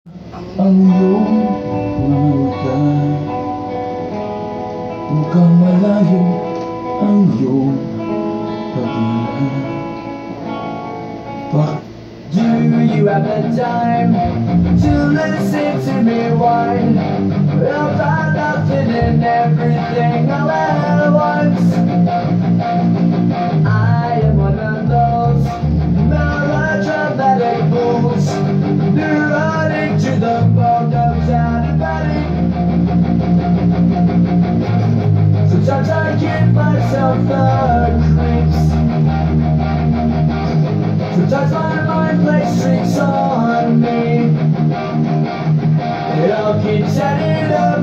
Ang iyong mga mata, mukhang malayo ang iyong pag-iingat. Do you have the time to listen to me whine about nothing and everything all at once? I am one of those melodramatic fools neurotic to the bone of sound and body. Sometimes I give myself the creeps. Sometimes my mind plays tricks on me. It all keeps adding up.